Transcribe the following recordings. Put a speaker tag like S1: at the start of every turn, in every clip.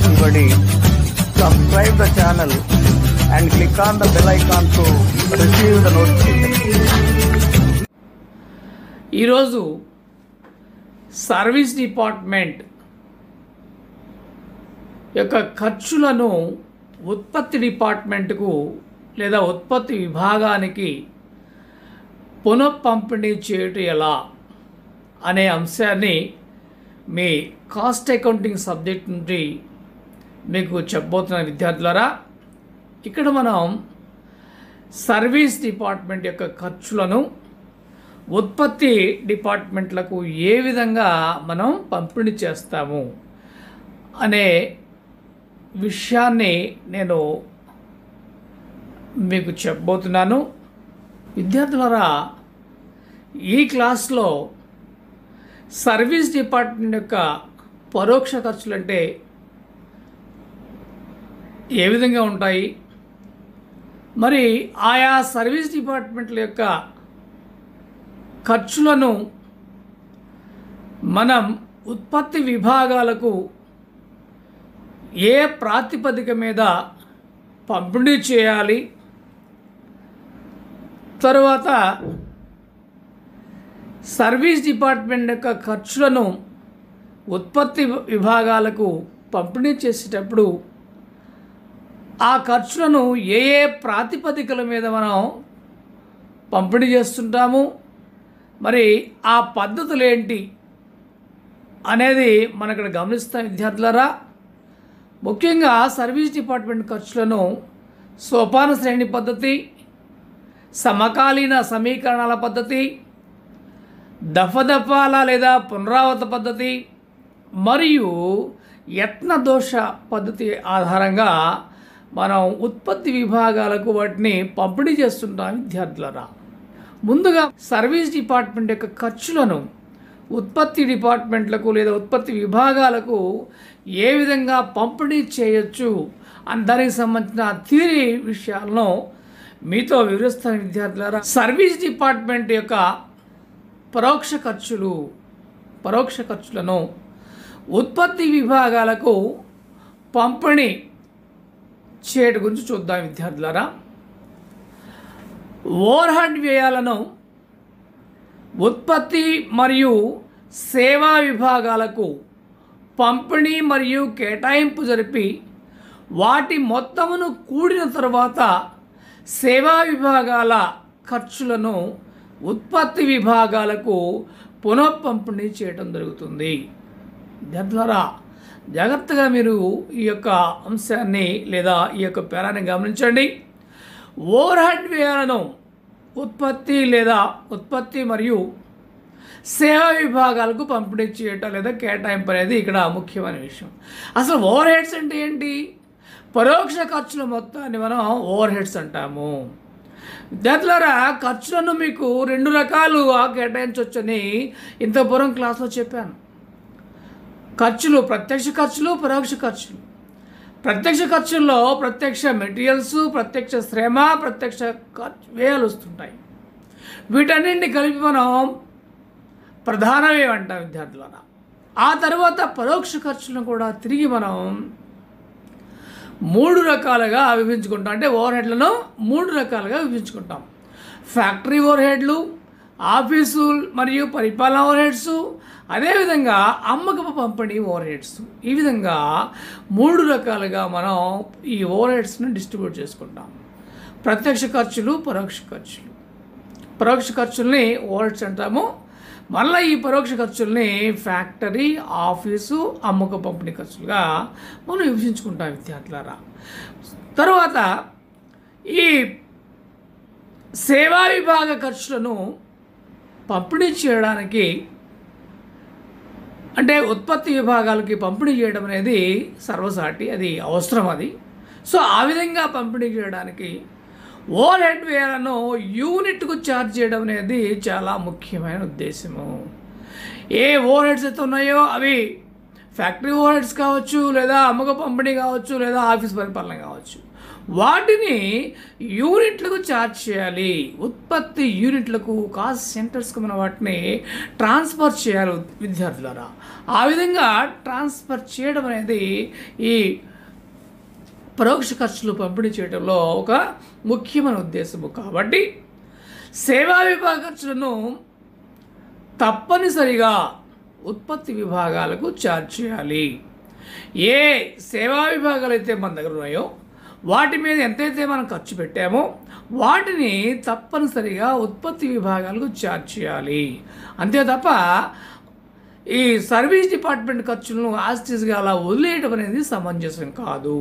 S1: ఇవ్వండి. Subscribe the channel and click on the bell icon to receive the notification.
S2: ఈరోజు service department యొక్క ఖర్చులను ఉత్పత్తి డిపార్ట్మెంట్కు లేదా ఉత్పత్తి విభాగానికి పునఃపంపిణీ చేయటం ఎలా అనే అంశాన్ని మీ కాస్ట్ అకౌంటింగ్ సబ్జెక్ట్ నుండి మీకు చెప్పబోతున్న విద్యార్థులారా, ఇక్కడ మనం సర్వీస్ డిపార్ట్మెంట్ యొక్క ఖర్చులను ఉత్పత్తి డిపార్ట్మెంట్లకు ఏ విధంగా మనం పంపిణీ చేస్తాము అనే విషయాన్ని నేను మీకు చెప్పబోతున్నాను. విద్యార్థులారా, ఈ క్లాస్లో సర్వీస్ డిపార్ట్మెంట్ యొక్క పరోక్ష ఖర్చులు అంటే ఏ విధంగా ఉంటాయి, మరి ఆయా సర్వీస్ డిపార్ట్మెంట్ల యొక్క ఖర్చులను మనం ఉత్పత్తి విభాగాలకు ఏ ప్రాతిపదిక మీద పంపిణీ చేయాలి, తరువాత సర్వీస్ డిపార్ట్మెంట్ యొక్క ఖర్చులను ఉత్పత్తి విభాగాలకు పంపిణీ చేసేటప్పుడు ఆ ఖర్చులను ఏ ఏ ప్రాతిపదికల మీద మనం పంపిణీ చేస్తుంటాము, మరి ఆ పద్ధతులు ఏంటి అనేది మనం ఇక్కడ గమనిస్తాం. విద్యార్థులారా, ముఖ్యంగా సర్వీస్ డిపార్ట్మెంట్ ఖర్చులను సోపాన శ్రేణి పద్ధతి, సమకాలీన సమీకరణాల పద్ధతి, దఫదఫాల లేదా పునరావృత పద్ధతి మరియు యత్న దోష పద్ధతి ఆధారంగా మనం ఉత్పత్తి విభాగాలకు వాటిని పంపిణీ చేస్తుంటాం. విద్యార్థులారా, ముందుగా సర్వీస్ డిపార్ట్మెంట్ యొక్క ఖర్చులను ఉత్పత్తి డిపార్ట్మెంట్లకు లేదా ఉత్పత్తి విభాగాలకు ఏ విధంగా పంపిణీ చేయొచ్చు అని దానికి సంబంధించిన థియరీ విషయాలను మీతో వివరిస్తాను. విద్యార్థులారా, సర్వీస్ డిపార్ట్మెంట్ యొక్క పరోక్ష ఖర్చులను ఉత్పత్తి విభాగాలకు పంపిణీ చేయడం గురించి చూద్దాం. విద్యార్థులారా, ఓవర్హెడ్ వ్యయాలను ఉత్పత్తి మరియు సేవా విభాగాలకు పంపిణీ మరియు కేటాయింపు జరిపి వాటి మొత్తమును కూడిన తర్వాత సేవా విభాగాల ఖర్చులను ఉత్పత్తి విభాగాలకు పునఃపంపిణీ చేయడం జరుగుతుంది. విద్యార్థులారా, జాగ్రత్తగా మీరు ఈ యొక్క అంశాన్ని లేదా ఈ యొక్క పేరాన్ని గమనించండి. ఓవర్హెడ్ వ్యయాలను ఉత్పత్తి మరియు సేవా విభాగాలకు పంపిణీ చేయటం లేదా కేటాయింపు అనేది ఇక్కడ ముఖ్యమైన విషయం. అసలు ఓవర్ హెడ్స్ అంటే ఏంటి? పరోక్ష ఖర్చుల మొత్తాన్ని మనం ఓవర్ హెడ్స్ అంటాము. విద్యార్థులారా, ఖర్చులను మీకు రెండు రకాలుగా కేటాయించవచ్చని ఇంత పూర్వం క్లాస్లో చెప్పాను. ఖర్చులు ప్రత్యక్ష ఖర్చులు, పరోక్ష ఖర్చులు. ప్రత్యక్ష ఖర్చుల్లో ప్రత్యక్ష మెటీరియల్స్, ప్రత్యక్ష శ్రమ, ప్రత్యక్ష వ్యయాలు వస్తుంటాయి. వీటన్నింటినీ కలిపి మనం ప్రధాన వ్యయం అంటాం. విద్యార్థులారా, ఆ తర్వాత పరోక్ష ఖర్చులను కూడా తిరిగి మనం మూడు రకాలుగా విభజించుకుంటాం. అంటే ఓవర్ హెడ్లను మూడు రకాలుగా విభజించుకుంటాం. ఫ్యాక్టరీ ఓవర్ హెడ్లు, ఆఫీసు మరియు పరిపాలన ఓవర్ హెడ్స్, అదేవిధంగా అమ్మకపు పంపిణీ ఓవర్ హెడ్స్. ఈ విధంగా మూడు రకాలుగా మనం ఈ ఓవర్ హెడ్స్ని డిస్ట్రిబ్యూట్ చేసుకుంటాం. ప్రత్యక్ష ఖర్చులు, పరోక్ష ఖర్చులు. పరోక్ష ఖర్చుల్ని ఓవర్ హెడ్స్ అంటాము. మళ్ళీ ఈ పరోక్ష ఖర్చుల్ని ఫ్యాక్టరీ, ఆఫీసు, అమ్మక పంపిణీ ఖర్చులుగా మనం విభజించుకుంటాం. విద్యార్థులారా, తర్వాత ఈ సేవా విభాగ ఖర్చులను పంపిణీ చేయడానికి అంటే ఉత్పత్తి విభాగాలకి పంపిణీ చేయడం అనేది సర్వసాటి, అది అవసరం. సో ఆ విధంగా పంపిణీ చేయడానికి ఓవర్ హెడ్ వ్యయాలను యూనిట్కు ఛార్జ్ చేయడం అనేది చాలా ముఖ్యమైన ఉద్దేశము. ఏ ఓవర్ హెడ్స్ అయితే ఉన్నాయో అవి ఫ్యాక్టరీ ఓవర్ హెడ్స్ కావచ్చు, లేదా అమ్మక పంపిణీ కావచ్చు, లేదా ఆఫీస్ పరిపాలన కావచ్చు. వాటిని యూనిట్లకు ఛార్జ్ చేయాలి. ఉత్పత్తి యూనిట్లకు, కాస్ట్ సెంటర్స్కు మనం వాటిని ట్రాన్స్ఫర్ చేయాలి విద్యార్థులారా. ఆ విధంగా ట్రాన్స్ఫర్ చేయడం అనేది ఈ పరోక్ష ఖర్చులు పంపిణీ చేయడంలో ఒక ముఖ్యమైన ఉద్దేశము. కాబట్టి సేవా విభాగ ఖర్చులను తప్పనిసరిగా ఉత్పత్తి విభాగాలకు ఛార్జ్ చేయాలి. ఏ సేవా విభాగాలు అయితే మన దగ్గర ఉన్నాయో వాటి మీద ఎంతైతే మనం ఖర్చు పెట్టామో వాటిని తప్పనిసరిగా ఉత్పత్తి విభాగాలకు ఛార్జ్ చేయాలి. అంతే తప్ప ఈ సర్వీస్ డిపార్ట్మెంట్ ఖర్చులను యాస్టీస్గా అలా వదిలేయడం అనేది సమంజసం కాదు.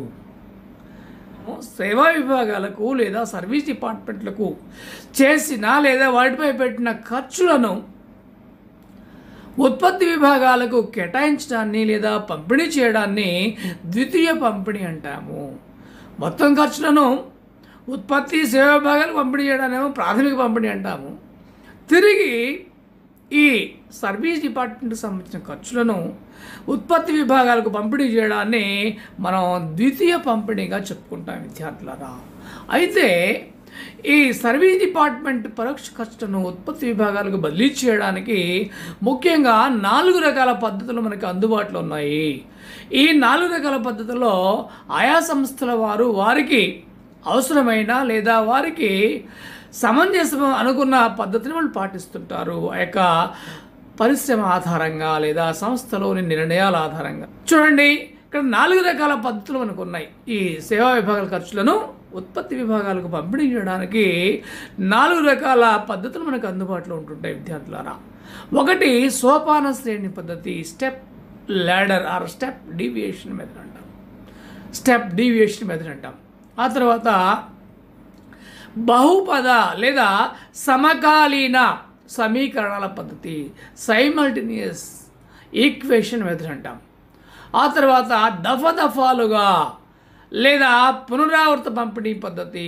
S2: సేవా విభాగాలకు లేదా సర్వీస్ డిపార్ట్మెంట్లకు చేసిన లేదా వాటిపై పెట్టిన ఖర్చులను ఉత్పత్తి విభాగాలకు కేటాయించడాన్ని లేదా పంపిణీ చేయడాన్ని ద్వితీయ పంపిణీ అంటాము. మొత్తం ఖర్చులను ఉత్పత్తి సేవా విభాగాలకు పంపిణీ చేయడానేమో ప్రాథమిక పంపిణీ అంటాము. తిరిగి ఈ సర్వీస్ డిపార్ట్మెంట్కి సంబంధించిన ఖర్చులను ఉత్పత్తి విభాగాలకు పంపిణీ చేయడాన్ని మనం ద్వితీయ పంపిణీగా చెప్పుకుంటాం విద్యార్థులారా. అయితే ఈ సర్వీస్ డిపార్ట్మెంట్ పరోక్ష ఖర్చులను ఉత్పత్తి విభాగాలకు బదిలీ చేయడానికి ముఖ్యంగా 4 రకాల పద్ధతులు మనకు అందుబాటులో ఉన్నాయి. ఈ 4 రకాల పద్ధతుల్లో ఆయా సంస్థల వారికి అవసరమైన లేదా వారికి సమంజసం అనుకున్న పద్ధతిని వాళ్ళు పాటిస్తుంటారు. ఆ యొక్క పరిశ్రమ ఆధారంగా లేదా సంస్థలోని నిర్ణయాల ఆధారంగా. చూడండి, ఇక్కడ 4 రకాల పద్ధతులు మనకు ఉన్నాయి. ఈ సేవా విభాగాల ఖర్చులను ఉత్పత్తి విభాగాలకు పంపిణీ చేయడానికి 4 రకాల పద్ధతులు మనకు అందుబాటులో ఉంటుంటాయి విద్యార్థులారా. ఒకటి సోపాన శ్రేణి పద్ధతి, step ladder or step deviation method అంటాం. ఆ తర్వాత బహుపద లేదా సమకాలీన సమీకరణాల పద్ధతి, సైమల్టేనియస్ ఈక్వేషన్ మెథడ్ అంటాం. ఆ తర్వాత దఫాలుగా లేదా పునరావృత పంపిణీ పద్ధతి,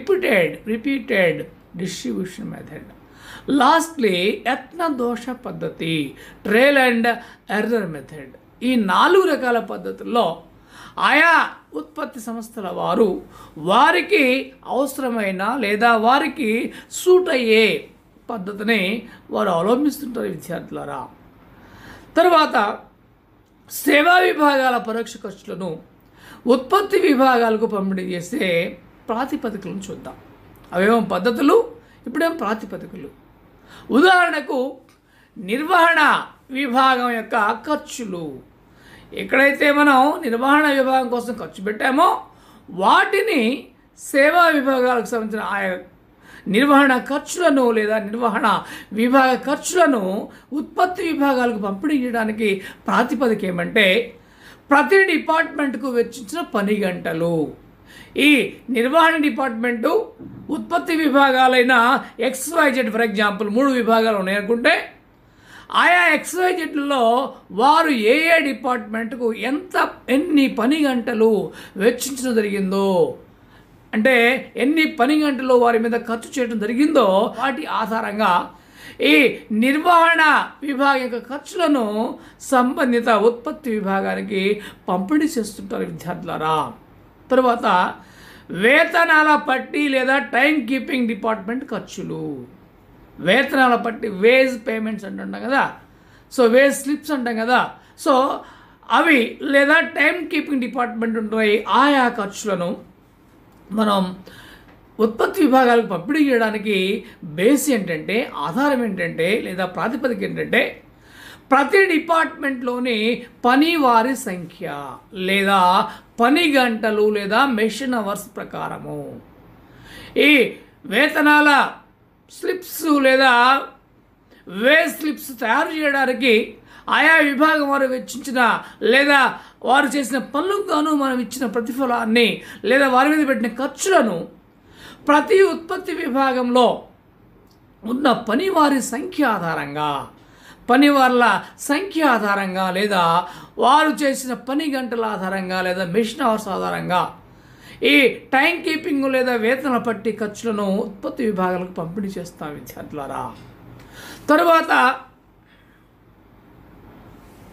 S2: రిపీటెడ్ డిస్ట్రిబ్యూషన్ మెథడ్. లాస్ట్లీ యత్నదోష పద్ధతి, ట్రయల్ అండ్ ఎర్రర్ మెథడ్. ఈ 4 రకాల పద్ధతుల్లో ఆయా ఉత్పత్తి సంస్థల వారికి అవసరమైన లేదా వారికి సూట్ అయ్యే పద్ధతిని వారు అవలంబిస్తుంటారు విద్యార్థులారా. తర్వాత సేవా విభాగాల పరోక్ష ఖర్చులను ఉత్పత్తి విభాగాలకు పంపిణీ చేసే ప్రాతిపదికలను చూద్దాం. అవేమో పద్ధతులు, ఇప్పుడేమో ప్రాతిపదికలు. ఉదాహరణకు నిర్వహణ విభాగం యొక్క ఖర్చులు. ఎక్కడైతే మనం నిర్వహణ విభాగం కోసం ఖర్చు పెట్టామో వాటిని సేవా విభాగాలకు సంబంధించిన ఆయా నిర్వహణ ఖర్చులను లేదా నిర్వహణ విభాగ ఖర్చులను ఉత్పత్తి విభాగాలకు పంపిణీ చేయడానికి ప్రాతిపదిక ఏమంటే ప్రతి డిపార్ట్మెంట్కు వెచ్చించిన పని గంటలు. ఈ నిర్వహణ డిపార్ట్మెంటు ఉత్పత్తి విభాగాలైన XYZ ఫర్ ఎగ్జాంపుల్ 3 విభాగాలు ఉన్నాయనుకుంటే ఆయా XYZలలో వారు ఏ డిపార్ట్మెంట్కు ఎన్ని పని గంటలు వెచ్చించడం జరిగిందో, అంటే ఎన్ని పని గంటలు వారి మీద ఖర్చు చేయడం జరిగిందో వాటి ఆధారంగా ఈ నిర్వహణ విభాగం యొక్క ఖర్చులను సంబంధిత ఉత్పత్తి విభాగానికి పంపిణీ చేస్తుంటారు విద్యార్థులారా. తరువాత వేతనాల పట్టి లేదా టైం కీపింగ్ డిపార్ట్మెంట్ ఖర్చులు. వేతనాల పట్టి వేజ్ పేమెంట్స్ అంటుంటాం కదా, సో వేజ్ స్లిప్స్ అంటాం కదా, సో అవి లేదా టైం కీపింగ్ డిపార్ట్మెంట్ ఉంటాయి. ఆయా ఖర్చులను మనం ఉత్పత్తి విభాగాలకు పంపిణీ చేయడానికి బేస్ ఏంటంటే, ఆధారం ఏంటంటే లేదా ప్రాతిపదిక ఏంటంటే ప్రతి డిపార్ట్మెంట్లోని పనివారి సంఖ్య లేదా పని గంటలు లేదా మెషిన్ అవర్స్ ప్రకారము ఈ వేతనాల స్లిప్స్ లేదా వేజ్ స్లిప్స్ తయారు చేయడానికి ఆయా విభాగం వారు వెచ్చించిన లేదా వారు చేసిన పనులకు గాను మనం ఇచ్చిన ప్రతిఫలాన్ని లేదా వారి మీద పెట్టిన ఖర్చులను ప్రతి ఉత్పత్తి విభాగంలో ఉన్న పనివారి సంఖ్య ఆధారంగా, పనివార్ల సంఖ్య ఆధారంగా లేదా వారు చేసిన పని గంటల ఆధారంగా లేదా మెషిన్ అవర్స్ ఆధారంగా ఈ టైం కీపింగ్ లేదా వేతన పట్టి ఖర్చులను ఉత్పత్తి విభాగాలకు పంపిణీ చేస్తాం విద్యార్థులారా. తరువాత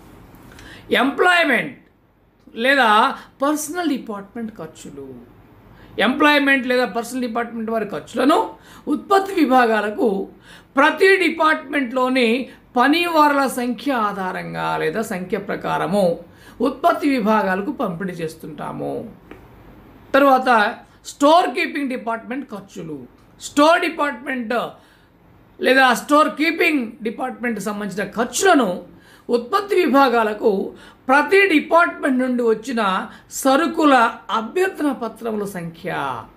S2: ఎంప్లాయ్మెంట్ లేదా పర్సనల్ డిపార్ట్మెంట్ ఖర్చులు. ఎంప్లాయ్మెంట్ లేదా పర్సనల్ డిపార్ట్మెంట్ వారి ఖర్చులను ఉత్పత్తి విభాగాలకు ప్రతి డిపార్ట్మెంట్లోని పనివారుల సంఖ్య ఆధారంగా లేదా సంఖ్య ప్రకారము ఉత్పత్తి విభాగాలకు పంపిణీ చేస్తుంటాము. తర్వాత స్టోర్ కీపింగ్ డిపార్ట్మెంట్ ఖర్చులు. స్టోర్ డిపార్ట్మెంట్ లేదా స్టోర్ కీపింగ్ డిపార్ట్మెంట్కి సంబంధించిన ఖర్చులను ఉత్పత్తి విభాగాలకు ప్రతి డిపార్ట్మెంట్ నుండి వచ్చిన సరుకుల అభ్యర్థన పత్రముల సంఖ్య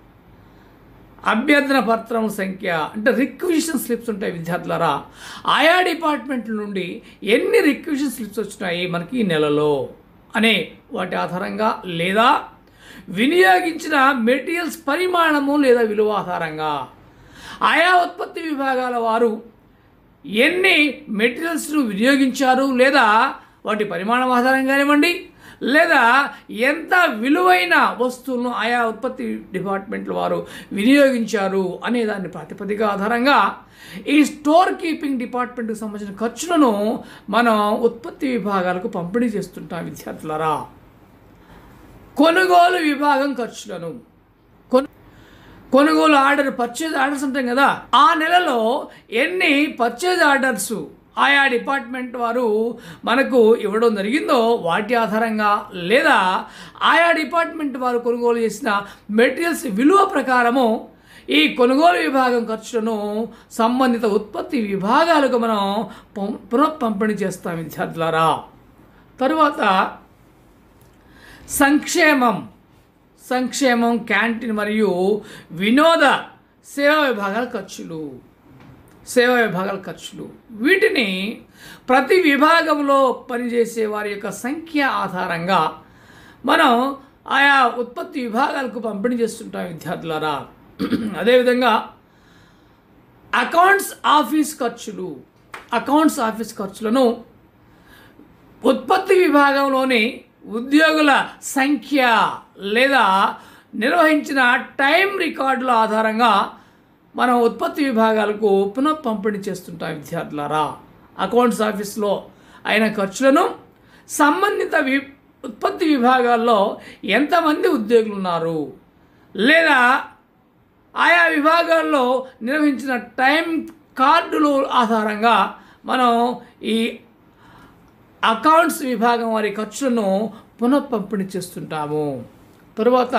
S2: అంటే రిక్విజిషన్ స్లిప్స్ ఉంటాయి విద్యార్థులారా. ఆయా డిపార్ట్మెంట్ల నుండి ఎన్ని రిక్విజిషన్ స్లిప్స్ వచ్చినాయి మనకి ఈ నెలలో అనే వాటి ఆధారంగా లేదా వినియోగించిన మెటీరియల్స్ పరిమాణము లేదా విలువ ఆధారంగా ఆయా ఉత్పత్తి విభాగాల వారు ఎన్ని మెటీరియల్స్ను వినియోగించారు లేదా వాటి పరిమాణం ఆధారంగా కానివ్వండి లేదా ఎంత విలువైన వస్తువులను ఆయా ఉత్పత్తి డిపార్ట్మెంట్ల వారు వినియోగించారు అనే దాని ప్రాతిపదిక ఆధారంగా ఈ స్టోర్ కీపింగ్ డిపార్ట్మెంట్కి సంబంధించిన ఖర్చులను మనం ఉత్పత్తి విభాగాలకు పంపిణీ చేస్తుంటాం విద్యార్థులారా. కొనుగోలు విభాగం ఖర్చులను కొనుగోలు పర్చేజ్ ఆర్డర్స్ ఉంటాయి కదా, ఆ నెలలో ఎన్ని పర్చేజ్ ఆర్డర్స్ ఆయా డిపార్ట్మెంట్ వారు మనకు ఇవ్వడం జరిగిందో వాటి ఆధారంగా లేదా ఆయా డిపార్ట్మెంట్ వారు కొనుగోలు చేసిన మెటీరియల్స్ విలువ ప్రకారము ఈ కొనుగోలు విభాగం ఖర్చులను సంబంధిత ఉత్పత్తి విభాగాలకు మనం పునః పంపిణీ చేస్తాం విద్యార్థులారా. తరువాత సంక్షేమం క్యాంటీన్ మరియు వినోద సేవా విభాగాల ఖర్చులు వీటిని ప్రతి విభాగంలో పనిచేసే వారి యొక్క సంఖ్య ఆధారంగా మనం ఆయా ఉత్పత్తి విభాగాలకు పంపిణీ చేస్తుంటాం విద్యార్థులారా. అదేవిధంగా అకౌంట్స్ ఆఫీస్ ఖర్చులను ఉత్పత్తి విభాగంలోని ఉద్యోగుల సంఖ్య లేదా నిర్వహించిన టైం రికార్డుల ఆధారంగా మనం ఉత్పత్తి విభాగాలకు పునః పంపిణీ చేస్తుంటాం విద్యార్థులారా. అకౌంట్స్ ఆఫీస్లో అయిన ఖర్చులను సంబంధిత ఉత్పత్తి విభాగాల్లో ఎంతమంది ఉద్యోగులు ఉన్నారు లేదా ఆయా విభాగాల్లో నిర్వహించిన టైం కార్డులు ఆధారంగా మనం ఈ అకౌంట్స్ విభాగం వారి ఖర్చులను పునః పంపిణీ చేస్తుంటాము. తరువాత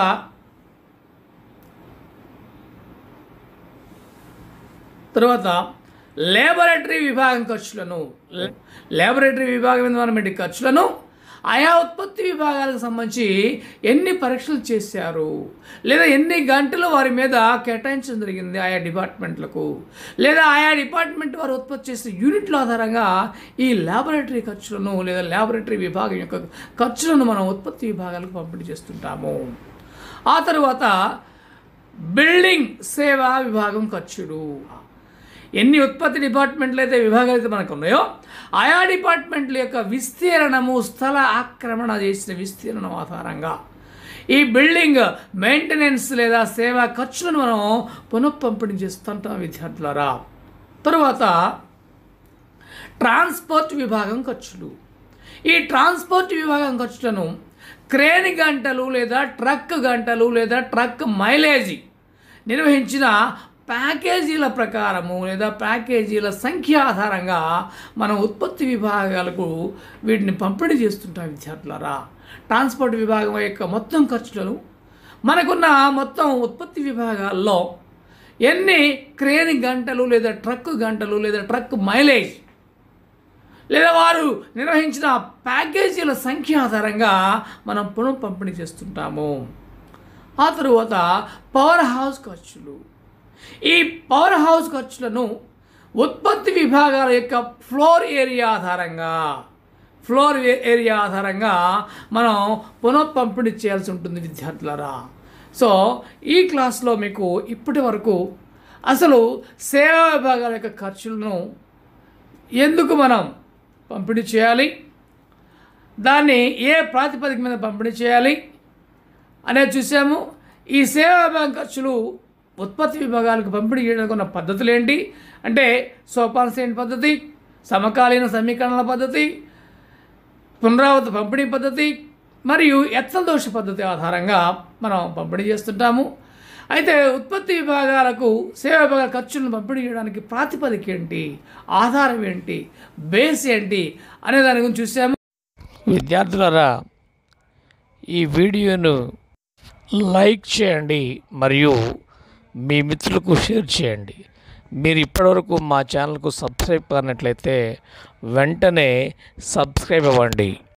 S2: లేబొరేటరీ విభాగం ఎన్విరాన్మెంట్ ఖర్చులను ఆయా ఉత్పత్తి విభాగాలకు సంబంధించి ఎన్ని పరీక్షలు చేశారు లేదా ఎన్ని గంటలు వారి మీద కేటాయించడం జరిగింది ఆయా డిపార్ట్మెంట్లకు లేదా ఆయా డిపార్ట్మెంట్ వారు ఉత్పత్తి చేసిన యూనిట్ల ఆధారంగా ఈ ల్యాబొరేటరీ ఖర్చులను లేదా ల్యాబొరేటరీ విభాగం యొక్క ఖర్చులను మనం ఉత్పత్తి విభాగాలకు పంపిణీ చేస్తుంటాము. ఆ తర్వాత బిల్డింగ్ సేవా విభాగం ఖర్చులు. ఎన్ని ఉత్పత్తి డిపార్ట్మెంట్లు అయితే విభాగాలు అయితే మనకు ఉన్నాయో ఆయా డిపార్ట్మెంట్ల యొక్క విస్తీర్ణము స్థల ఆక్రమణ చేసిన విస్తీర్ణం ఆధారంగా ఈ బిల్డింగ్ మెయింటెనెన్స్ లేదా సేవా ఖర్చులను మనం పునః పంపిణీ చేస్తుంటాం విద్యార్థులారా. తరువాత ట్రాన్స్పోర్ట్ విభాగం ఖర్చులు. ఈ ట్రాన్స్పోర్ట్ విభాగం ఖర్చులను క్రేన్ గంటలు లేదా ట్రక్ గంటలు లేదా ట్రక్ మైలేజీ నిర్వహించిన ప్యాకేజీల ప్రకారము లేదా ప్యాకేజీల సంఖ్య ఆధారంగా మనం ఉత్పత్తి విభాగాలకు వీటిని పంపిణీ చేస్తుంటాం విద్యార్థులారా. ట్రాన్స్పోర్ట్ విభాగం యొక్క మొత్తం ఖర్చులను మనకున్న మొత్తం ఉత్పత్తి విభాగాల్లో ఎన్ని క్రేన్ గంటలు లేదా ట్రక్ గంటలు లేదా ట్రక్ మైలేజ్ లేదా వారు నిర్వహించిన ప్యాకేజీల సంఖ్య ఆధారంగా మనం పునః పంపిణీ చేస్తుంటాము. ఆ తరువాత పవర్ హౌస్ ఖర్చులు. ఈ పవర్ హౌస్ ఖర్చులను ఉత్పత్తి విభాగాల యొక్క ఫ్లోర్ ఏరియా ఆధారంగా మనం పునః పంపిణీ చేయాల్సి ఉంటుంది విద్యార్థులారా. సో ఈ క్లాస్లో మీకు ఇప్పటి వరకు అసలు సేవా విభాగాల యొక్క ఖర్చులను ఎందుకు మనం పంపిణీ చేయాలి, దాన్ని ఏ ప్రాతిపదిక మీద పంపిణీ చేయాలి అనేది చూసాము. ఈ సేవా విభాగం ఖర్చులు ఉత్పత్తి విభాగాలకు పంపిణీ చేయడానికి ఉన్న పద్ధతులు ఏంటి అంటే సోపాన శ్రేణి పద్ధతి, సమకాలీన సమీకరణల పద్ధతి, పునరావృత పంపిణీ పద్ధతి మరియు ఎత్సల దోష పద్ధతి ఆధారంగా మనం పంపిణీ చేస్తుంటాము. అయితే ఉత్పత్తి విభాగాలకు సేవా విభాగాల ఖర్చులను పంపిణీ చేయడానికి ప్రాతిపదిక ఏంటి, ఆధారం ఏంటి, బేస్ ఏంటి అనే దాని గురించి చూసాము. విద్యార్థులారా, ఈ వీడియోను లైక్ చేయండి మరియు మీ మిత్రులకు షేర్ చేయండి. మీరు ఇప్పటివరకు మా ఛానల్కు సబ్స్క్రైబ్ కానట్లయితే వెంటనే సబ్స్క్రైబ్ అవ్వండి.